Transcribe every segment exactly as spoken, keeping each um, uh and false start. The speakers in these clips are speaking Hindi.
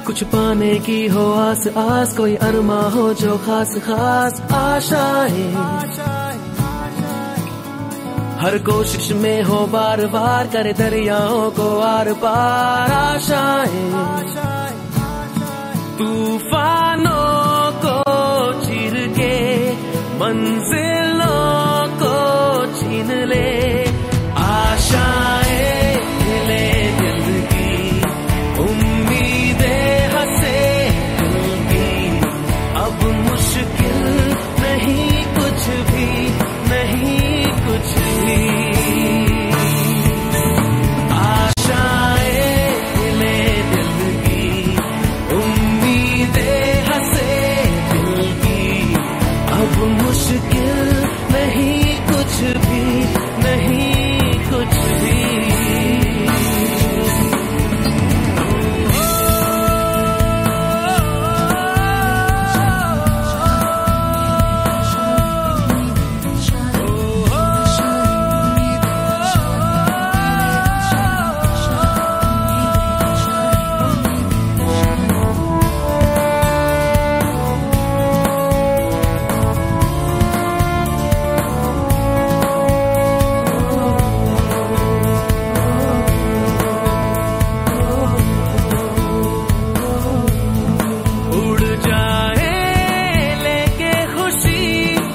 कुछ पाने की हो आस आस, कोई अरमा हो जो खास खास आशाएं, हर कोशिश में हो बार बार, करे दरियाओं को आर पार आशाएं, तूफानों को चीर के मंजिलों को छीन ले, आशाएं ले दिल की, उम्मीदें हंसे दिल की, अब मुश्किल नहीं कुछ भी, नहीं कुछ भी, आशाएं ले दिल की, उम्मीदें हंसे दिल की, अब मुश्किल नहीं कुछ भी, नहीं कुछ भी।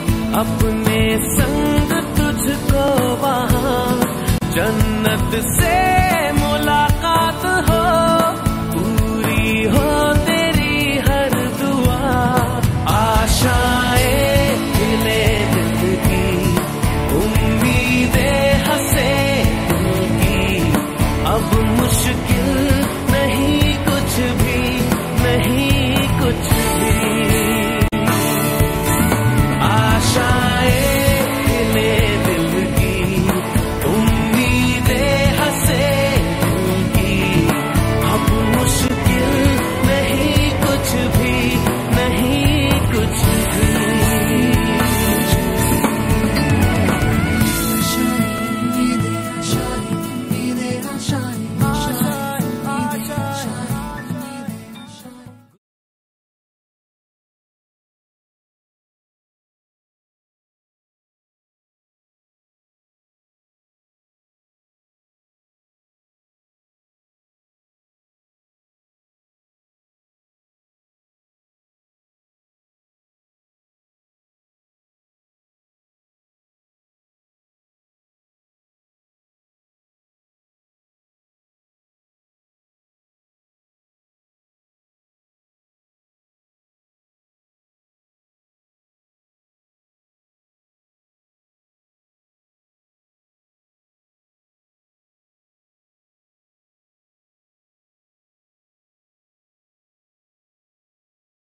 अपने संग तुझको वहाँ जन्नत से